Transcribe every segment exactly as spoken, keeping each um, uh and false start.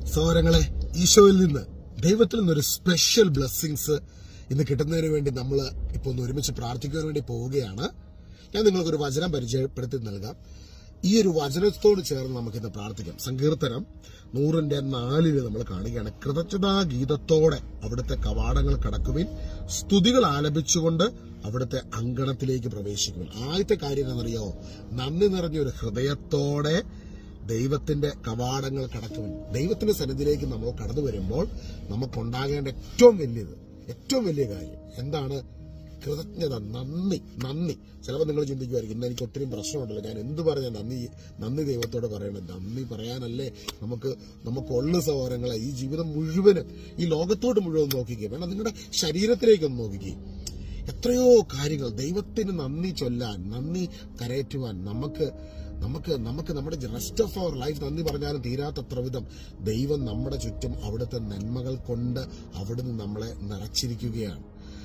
സഹോദരങ്ങളെ, ഈശോയിൽ നിന്ന്, ദൈവത്തിൽ നിന്നൊരു സ്പെഷ്യൽ ബ്ലെസ്സിങ്സ് ഇന്ന് കിട്ടുന്നതിന് വേണ്ടി നമ്മൾ ഇപ്പോൾ ഒന്ന് ഒരുമിച്ച് പ്രാർത്ഥിക്കുവാൻ വേണ്ടി പോവുകയാണ്. ഞാൻ നിങ്ങൾക്കൊരു വചനം പരിചയപ്പെടുത്തി നൽകാം. ഈ ഒരു വചനത്തോട് ചേർന്ന് നമുക്കിന്ന് പ്രാർത്ഥിക്കാം. സങ്കീർത്തനം നൂറിന്റെ നാലില് നമ്മൾ കാണുകയാണ്, കൃതജ്ഞതാ ഗീതത്തോടെ അവിടുത്തെ കവാടങ്ങൾ കടക്കുവിൻ, സ്തുതികൾ ആലപിച്ചുകൊണ്ട് അവിടുത്തെ അങ്കണത്തിലേക്ക് പ്രവേശിക്കുവിൻ. ആദ്യത്തെ കാര്യം എന്നറിയോ? നന്ദി നിറഞ്ഞൊരു ഹൃദയത്തോടെ ദൈവത്തിന്റെ കവാടങ്ങൾ കടക്കുവിൻ. ദൈവത്തിന്റെ സന്നിധിയിലേക്ക് നമ്മൾ കടന്നു വരുമ്പോൾ നമുക്കുണ്ടാകേണ്ട ഏറ്റവും വലിയത് ഏറ്റവും വലിയ കാര്യം എന്താണ്? കൃതജ്ഞത, നന്ദി. നന്ദി ചിലപ്പോൾ നിങ്ങൾ ചിന്തിക്കുമായിരിക്കും, ഇന്ന് എനിക്ക് ഒത്തിരി പ്രശ്നമുണ്ടല്ലോ, ഞാൻ എന്ത് പറഞ്ഞാൽ നന്ദി നന്ദി ദൈവത്തോട് പറയണം. നന്ദി പറയാനല്ലേ നമുക്ക് നമുക്കുള്ള സഹോദരങ്ങളെ. ഈ ജീവിതം മുഴുവനും, ഈ ലോകത്തോട് മുഴുവൻ നോക്കിക്കുക, വേണം നിങ്ങളുടെ ശരീരത്തിലേക്കൊന്ന് നോക്കിക്കുക. എത്രയോ കാര്യങ്ങൾ ദൈവത്തിന് നന്ദി ചൊല്ലാൻ, നന്ദി കരയറ്റുവാൻ നമുക്ക് നമുക്ക് നമുക്ക് നമ്മുടെ റെസ്റ്റ് ഓഫ് അവർ ലൈഫ് നന്ദി പറഞ്ഞാലും തീരാത്തത്ര വിധം ദൈവം നമ്മുടെ ചുറ്റും അവിടുത്തെ നന്മകൾ കൊണ്ട് അവിടുന്ന് നമ്മളെ നിറച്ചിരിക്കുകയാണ്.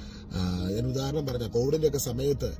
ഞാൻ ഉദാഹരണം പറഞ്ഞ കോവിഡിന്റെ ഒക്കെ സമയത്ത്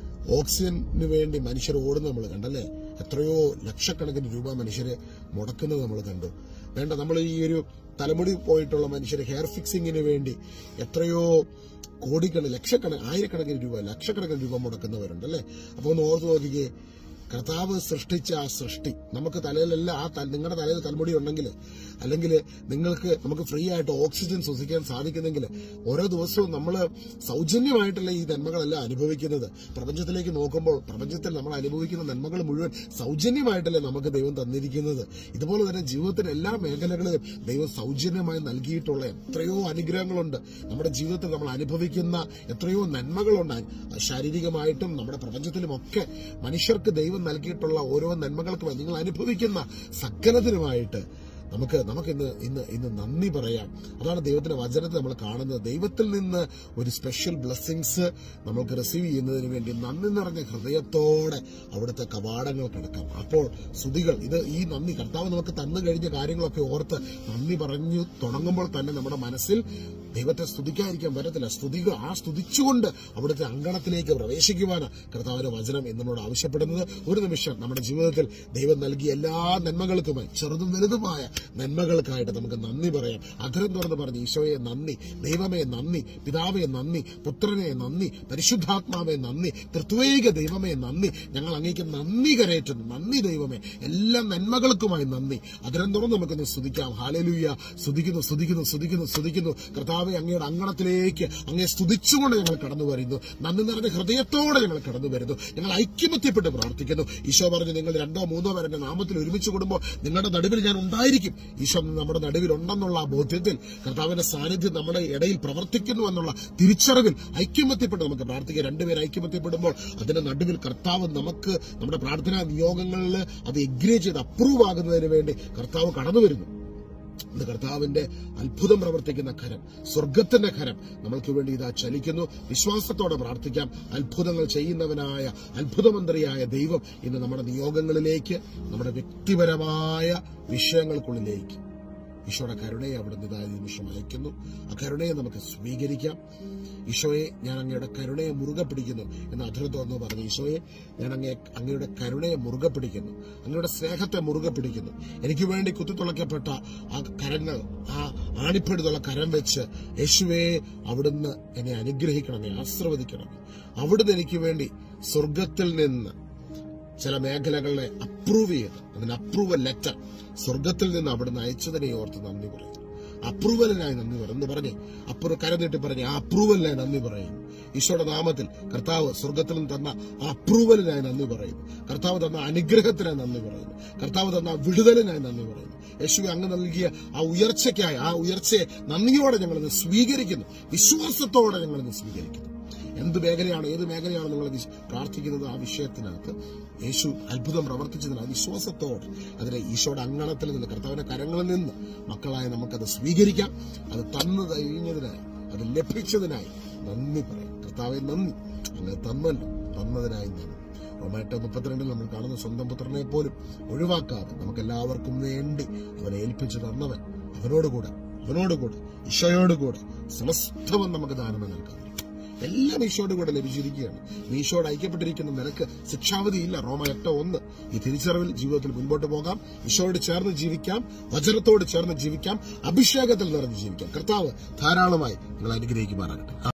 ഓക്സിജന് വേണ്ടി മനുഷ്യർ ഓടുന്ന നമ്മൾ കണ്ടല്ലേ. എത്രയോ ലക്ഷക്കണക്കിന് രൂപ മനുഷ്യര് മുടക്കുന്നത് നമ്മൾ കണ്ടു. വേണ്ട, നമ്മൾ ഈ ഒരു തലമുടി പോയിട്ടുള്ള മനുഷ്യർ ഹെയർ ഫിക്സിങ്ങിന് വേണ്ടി എത്രയോ കോടിക്കണക്കിന് ലക്ഷക്കണക്കിന് ആയിരക്കണക്കിന് രൂപ ലക്ഷക്കണക്കിന് രൂപ മുടക്കുന്നവരുണ്ട് അല്ലേ. അപ്പൊ ഒന്ന് ഓർത്ത് നോക്കിക്കേ, കർത്താവ് സൃഷ്ടിച്ച ആ സൃഷ്ടി നമുക്ക് തലയിലല്ല, ആ നിങ്ങളുടെ തലയിൽ തലമുടി ഉണ്ടെങ്കിൽ, അല്ലെങ്കിൽ നിങ്ങൾക്ക് നമുക്ക് ഫ്രീ ആയിട്ട് ഓക്സിജൻ ശ്വസിക്കാൻ സാധിക്കുന്നെങ്കിൽ, ഓരോ ദിവസവും നമ്മൾ സൗജന്യമായിട്ടല്ല ഈ നന്മകളെല്ലാം അനുഭവിക്കുന്നത്. പ്രപഞ്ചത്തിലേക്ക് നോക്കുമ്പോൾ പ്രപഞ്ചത്തിൽ നമ്മൾ അനുഭവിക്കുന്ന നന്മകൾ മുഴുവൻ സൗജന്യമായിട്ടല്ലേ നമുക്ക് ദൈവം തന്നിരിക്കുന്നത്. ഇതുപോലെ തന്നെ ജീവിതത്തിന്റെ എല്ലാ മേഖലകളിലും ദൈവം സൗജന്യമായി നൽകിയിട്ടുള്ള എത്രയോ അനുഗ്രഹങ്ങളുണ്ട്. നമ്മുടെ ജീവിതത്തിൽ നമ്മൾ അനുഭവിക്കുന്ന എത്രയോ നന്മകളുണ്ട്. ശാരീരികമായിട്ടും നമ്മുടെ പ്രപഞ്ചത്തിലുമൊക്കെ മനുഷ്യർക്ക് ദൈവം നൽകിയിട്ടുള്ള ഓരോ നന്മകൾക്കും നിങ്ങൾ അനുഭവിക്കുന്ന സകലത്തിനുമായിട്ട് നമുക്ക് നമുക്കിന്ന് ഇന്ന് ഇന്ന് നന്ദി പറയാം. അതാണ് ദൈവത്തിന്റെ വചനത്തിൽ നമ്മൾ കാണുന്നത്. ദൈവത്തിൽ നിന്ന് ഒരു സ്പെഷ്യൽ ബ്ലെസ്സിങ്സ് നമുക്ക് റിസീവ് ചെയ്യുന്നതിന് വേണ്ടി നന്ദി നിറഞ്ഞ ഹൃദയത്തോടെ അവിടുത്തെ കവാടങ്ങൾ കടക്കാം. അപ്പോൾ സ്തുതികൾ, ഇത് ഈ നന്ദി കർത്താവ് നമുക്ക് തന്നു കഴിഞ്ഞ കാര്യങ്ങളൊക്കെ ഓർത്ത് നന്ദി പറഞ്ഞു തുടങ്ങുമ്പോൾ തന്നെ നമ്മുടെ മനസ്സിൽ ദൈവത്തെ സ്തുതിക്കാതിരിക്കാൻ പറ്റത്തില്ല. സ്തുതികൾ, ആ സ്തുതിച്ചുകൊണ്ട് അവിടുത്തെ അങ്കണത്തിലേക്ക് പ്രവേശിക്കുവാനാണ് കർത്താവിന്റെ വചനം എന്നോട് ആവശ്യപ്പെടുന്നത്. ഒരു നിമിഷം നമ്മുടെ ജീവിതത്തിൽ ദൈവം നൽകിയ എല്ലാ നന്മകൾക്കുമായി, ചെറുതും വലുതുമായ നന്മകൾക്കായിട്ട് നമുക്ക് നന്ദി പറയാം. അധരം തുറന്ന് പറഞ്ഞ്, ഈശോയെ നന്ദി, ദൈവമേ നന്ദി, പിതാവേ നന്ദി, പുത്രനെ നന്ദി, പരിശുദ്ധാത്മാവേ നന്ദി, തൃത്വൈക ദൈവമേ നന്ദി, ഞങ്ങൾ അങ്ങേക്ക് നന്ദി കരയറ്റുന്നു. നന്ദി ദൈവമേ, എല്ലാ നന്മകൾക്കുമായി നന്ദി. അധരം തുറന്ന് നമുക്കൊന്ന് സ്തുതിക്കാം. ഹല്ലേലൂയ. സ്തുതിക്കുന്നു സ്തുതിക്കുന്നു സ്തുതിക്കുന്നു സ്തുതിക്കുന്നു കർത്താവേ, അങ്ങയുടെ അങ്കണത്തിലേക്ക് അങ്ങയെ സ്തുതിച്ചുകൊണ്ട് ഞങ്ങൾ കടന്നു വരുന്നു. നന്ദി നിറഞ്ഞ ഹൃദയത്തോടെ ഞങ്ങൾ കടന്നു വരുന്നു. ഞങ്ങൾ ഐക്യമത്യപ്പെട്ട് പ്രാർത്ഥിക്കുന്നു. ഈശോ പറഞ്ഞു, നിങ്ങൾ രണ്ടോ മൂന്നോ പേരെ എന്റെ നാമത്തിൽ ഒരുമിച്ച് കൂടുമ്പോൾ നിങ്ങളുടെ നടുവിൽ ഞാൻ ഉണ്ടായിരിക്കും. ഈശോ നമ്മുടെ നടുവിൽ ഉണ്ടെന്നുള്ള ആ ബോധ്യത്തിൽ, കർത്താവിന്റെ സാന്നിധ്യം നമ്മുടെ ഇടയിൽ പ്രവർത്തിക്കുന്നു എന്നുള്ള തിരിച്ചറിവിൽ ഐക്യമത്യപ്പെട്ട് നമുക്ക് പ്രാർത്ഥിക്കാം. രണ്ടുപേർ ഐക്യമത്യപ്പെടുമ്പോൾ അതിന്റെ നടുവിൽ കർത്താവ് നമുക്ക് നമ്മുടെ പ്രാർത്ഥനാ നിയോഗങ്ങളിൽ അത് എഗ്രി ചെയ്ത് അപ്രൂവ് ആകുന്നതിന് വേണ്ടി കർത്താവ് കടന്നു വരുന്നു. ഇന്ന് കർത്താവിന്റെ അത്ഭുതം പ്രവർത്തിക്കുന്ന കരം, സ്വർഗത്തിന്റെ കരം നമ്മൾക്ക് വേണ്ടി ഇതാ ചലിക്കുന്നു. വിശ്വാസത്തോടെ പ്രാർത്ഥിക്കാം. അത്ഭുതങ്ങൾ ചെയ്യുന്നവനായ അത്ഭുതമന്ത്രിയായ ദൈവം ഇന്ന് നമ്മുടെ നിയോഗങ്ങളിലേക്ക്, നമ്മുടെ വ്യക്തിപരമായ വിഷയങ്ങൾക്കുള്ളിലേക്ക് ഈശോയുടെ കരുണയെ അവിടുന്ന് ഇതായ നിമിഷം അയക്കുന്നു. ആ കരുണയെ നമുക്ക് സ്വീകരിക്കാം. ഈശോയെ, ഞാൻ അങ്ങയുടെ കരുണയെ മുറുകെ പിടിക്കുന്നു എന്ന് അധരത്തോന്ന് പറഞ്ഞു. ഈശോയെ, ഞാൻ അങ്ങേ അങ്ങയുടെ കരുണയെ മുറുകെ പിടിക്കുന്നു, അങ്ങയുടെ സ്നേഹത്തെ മുറുകെ പിടിക്കുന്നു. എനിക്ക് വേണ്ടി കുത്തിത്തുളയ്ക്കപ്പെട്ട ആ കരങ്ങൾ, ആ ആണിപ്പെടുത്തുള്ള കരം വെച്ച് യേശുവേ അവിടുന്ന് എന്നെ അനുഗ്രഹിക്കണമേ, ആശീർവദിക്കണമേ. അവിടുന്ന് എനിക്ക് വേണ്ടി സ്വർഗത്തിൽ നിന്ന് ചില മേഖലകളെ അപ്രൂവ് ചെയ്ത്, അതിന് അപ്രൂവൽ ലെറ്റർ സ്വർഗത്തിൽ നിന്ന് അവിടുന്ന് അയച്ചതിനെ ഓർത്ത് നന്ദി പറയുന്നു. അപ്രൂവലിനായി നന്ദി പറയുന്നു പറഞ്ഞേ, അപ്പുറം കരനീട്ടി പറഞ്ഞേ, ആ അപ്രൂവലിനായി നന്ദി പറയുന്നു. ഈശോയുടെ നാമത്തിൽ കർത്താവ് സ്വർഗത്തിൽ നിന്ന് തന്ന ആ അപ്രൂവലിനായി നന്ദി പറയുന്നു. കർത്താവ് തന്ന അനുഗ്രഹത്തിനായി നന്ദി പറയുന്നു. കർത്താവ് തന്ന വിടുതലിനായി നന്ദി പറയുന്നു. യേശുവെ, അങ്ങ് നൽകിയ ആ ഉയർച്ചയ്ക്കായി, ആ ഉയർച്ചയെ നന്ദിയോടെ ഞങ്ങളിന്ന് സ്വീകരിക്കുന്നു. വിശ്വാസത്തോടെ ഞങ്ങളിന്ന് സ്വീകരിക്കുന്നു. എന്ത് മേഖലയാണ്, ഏത് മേഖലയാണ് നിങ്ങൾ പ്രാർത്ഥിക്കുന്നത്, ആ വിഷയത്തിനകത്ത് യേശു അത്ഭുതം പ്രവർത്തിച്ചതിന് വിശ്വാസത്തോടെ അതിനെ ഈശോയുടെ അങ്കണത്തിൽ നിന്ന്, കർത്താവിന്റെ കരങ്ങളിൽ നിന്ന് മക്കളായ നമുക്കത് സ്വീകരിക്കാം. അത് തന്നു കഴിഞ്ഞതിനായി, അത് ലഭിച്ചതിനായി നന്ദി പറയാം. കർത്താവെ നന്ദി, അങ്ങ് തന്നല്ലോ, തന്നതിനായി നന്ദി. റോമേട്ട് മുപ്പത്തിരണ്ടിൽ നമ്മൾ കാണുന്ന സ്വന്തം പുത്രനെ പോലും ഒഴിവാക്കാതെ നമുക്ക് എല്ലാവർക്കും വേണ്ടി അവനെ ഏൽപ്പിച്ചു തന്നവൻ, അവനോടുകൂടെ അവനോടുകൂടെ ഈശോയോടുകൂടെ സമസ്തവൻ നമുക്ക് ദാനം നൽകാം. എല്ലാം ഈശോയുടെ കൂടെ ലഭിച്ചിരിക്കുകയാണ്. ഈശോയോട് ഐക്യപ്പെട്ടിരിക്കുന്ന നിനക്ക് ശിക്ഷാവധിയില്ല. റോമ എട്ട് ഒന്ന് ഈ തിരിച്ചറിവിൽ ജീവിതത്തിൽ മുൻപോട്ട് പോകാം, ഈശോയോട് ചേർന്ന് ജീവിക്കാം, വചനത്തോട് ചേർന്ന് ജീവിക്കാം, അഭിഷേകത്തിൽ നിറഞ്ഞ് ജീവിക്കാം. കർത്താവ് ധാരാളമായി നിങ്ങൾ അനുഗ്രഹിക്കുമാറാകട്ടെ.